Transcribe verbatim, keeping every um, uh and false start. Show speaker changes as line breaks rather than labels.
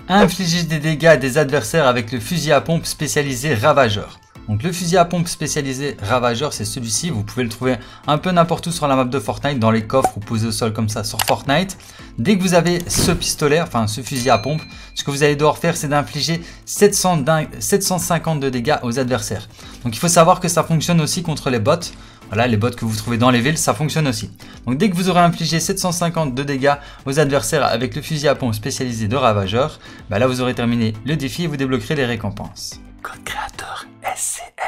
Infliger des dégâts à des adversaires avec le fusil à pompe spécialisé Ravageur. Donc le fusil à pompe spécialisé Ravageur, c'est celui-ci. Vous pouvez le trouver un peu n'importe où sur la map de Fortnite, dans les coffres ou posé au sol comme ça sur Fortnite. Dès que vous avez ce pistolet, enfin ce fusil à pompe, ce que vous allez devoir faire, c'est d'infliger sept cent cinquante de dégâts aux adversaires. Donc il faut savoir que ça fonctionne aussi contre les bots. Voilà, les bots que vous trouvez dans les villes, ça fonctionne aussi. Donc dès que vous aurez infligé sept cent cinquante de dégâts aux adversaires avec le fusil à pompe spécialisé de Ravageur, bah là vous aurez terminé le défi et vous débloquerez les récompenses. Code créateur S C